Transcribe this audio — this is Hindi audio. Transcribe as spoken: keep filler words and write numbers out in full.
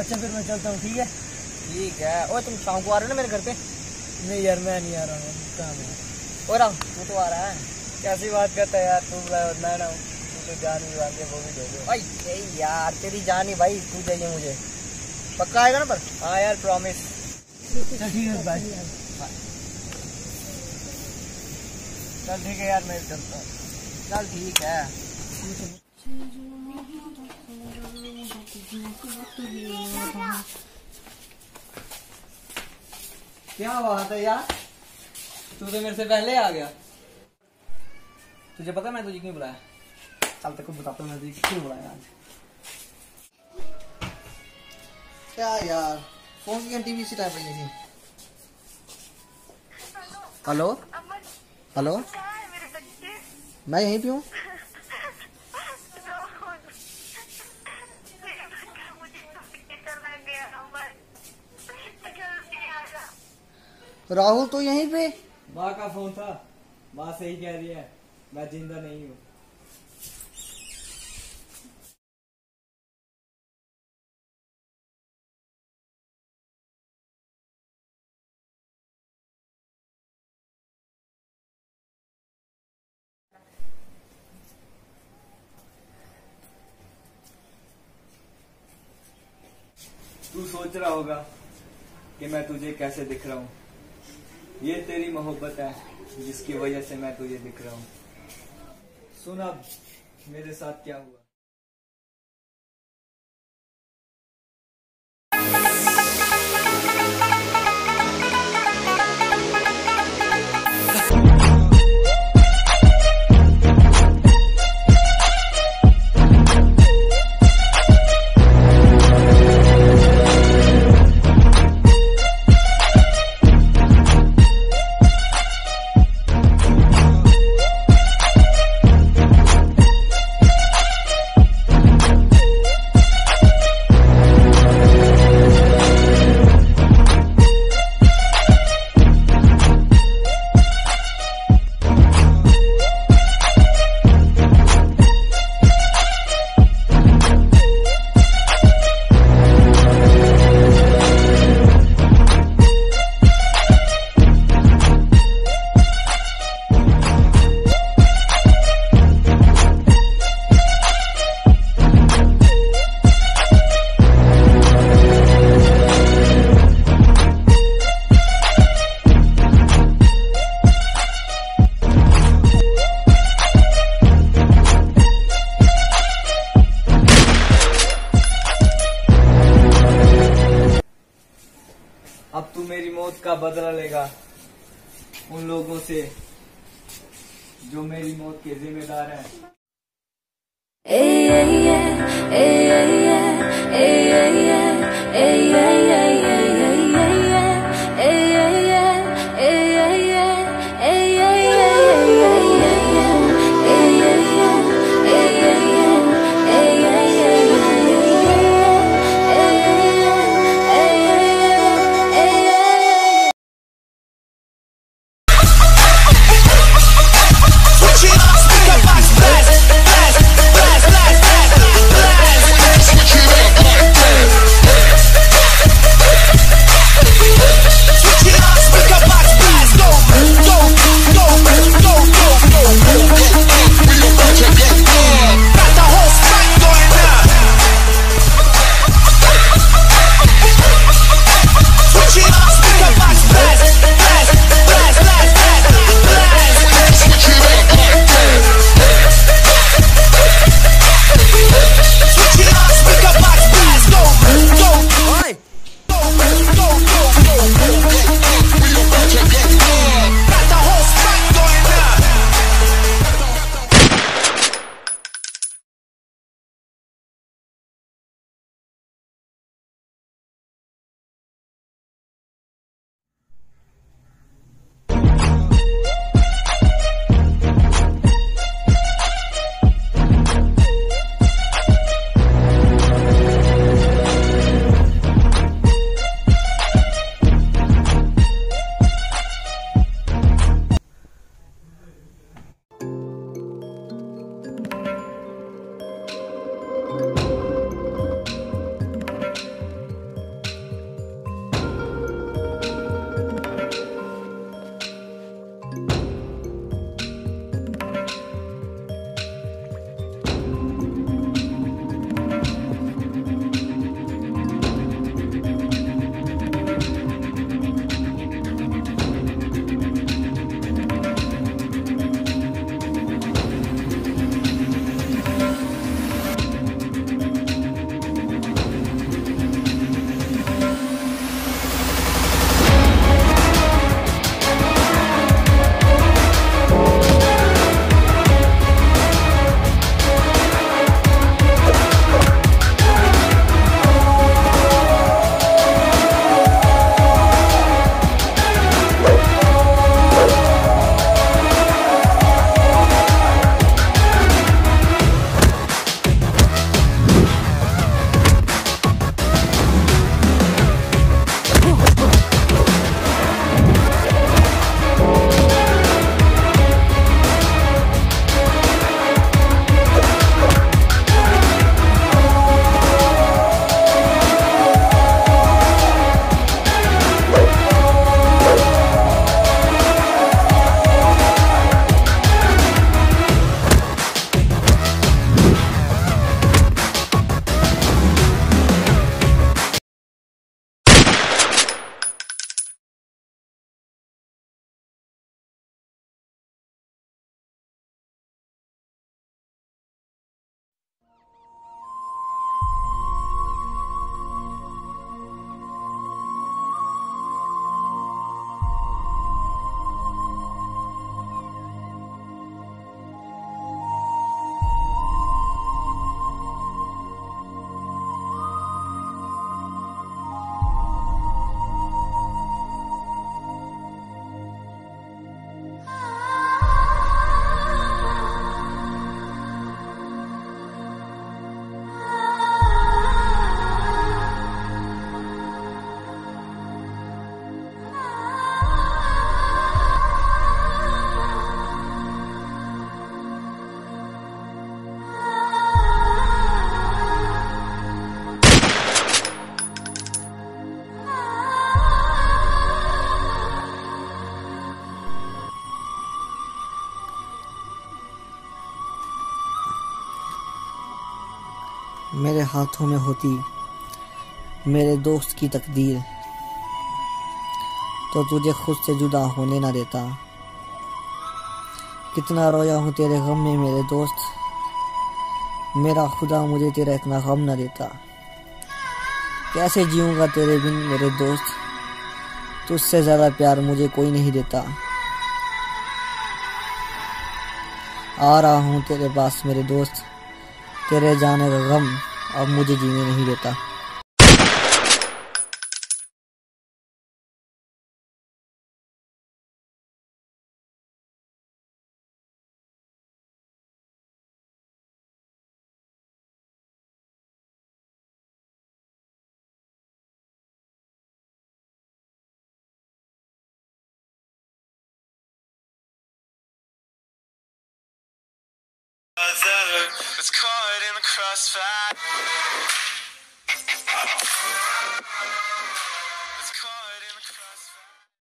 अच्छा फिर मैं चलता हूँ, ठीक है? ठीक है। और तुम शाम को आ रहे हो ना मेरे घर पे? नहीं यार मैं नहीं आ रहा हूँ, काम है। और आओ, तू तो आ रहा है। कैसी बात करता है यार, तू मैं ना हूँ, तू तो जान ही बात है, वो भी दे दो भाई। यही यार तेरी जान ही भाई, तू चाहिए मुझे। पक्का आएगा ना? पर हाँ यार प्रॉमिस। चल ठीक है भाई, चल ठीक है यार मैं चलता हूँ। चल ठीक है। क्या बात है यार, तू तो मेरे से पहले आ गया। तुझे पता मैं तुझे क्यों बुलाया? चल तेरे को बताता हूँ मैं तुझे क्यों बुलाया आज। क्या यार, फोन की घंटी भी इसी टाइम बजी थी। हेलो हेलो, मैं यहीं पे हूँ। राहुल तो यहीं पे। माँ का फोन था, माँ सही कह रही है, मैं जिंदा नहीं हूँ। तू सोच रहा होगा कि मैं तुझे कैसे दिख रहा हूँ। ये तेरी मोहब्बत है जिसकी वजह से मैं तुझे दिख रहा हूँ। सुन अब मेरे साथ क्या हुआ। अब तू मेरी मौत का बदला लेगा उन लोगों से जो मेरी मौत के जिम्मेदार हैं। मेरे हाथों में होती मेरे दोस्त की तकदीर, तो तुझे खुद से जुदा होने ना देता। कितना रोया हूँ तेरे गम में मेरे दोस्त, मेरा खुदा मुझे तेरा इतना गम ना देता। कैसे जीऊँगा तेरे बिन मेरे दोस्त, तुझसे ज़्यादा प्यार मुझे कोई नहीं देता। आ रहा हूँ तेरे पास मेरे दोस्त, तेरे जाने का गम अब मुझे जीने नहीं देता। It's caught in the crossfire. It's caught in the crossfire.